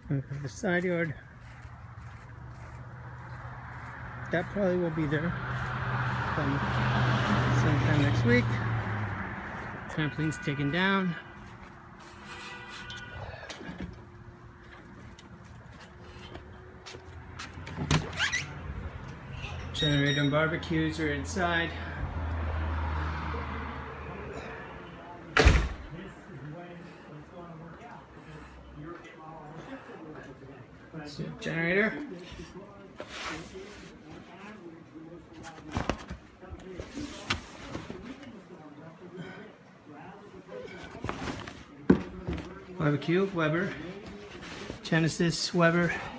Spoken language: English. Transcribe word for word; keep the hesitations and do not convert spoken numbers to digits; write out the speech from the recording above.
Okay, the side yard. That probably will be there um, sometime next week. Trampoline's taken down. Generator and barbecues are inside. So, generator. Barbecue, Weber. Genesis, Weber.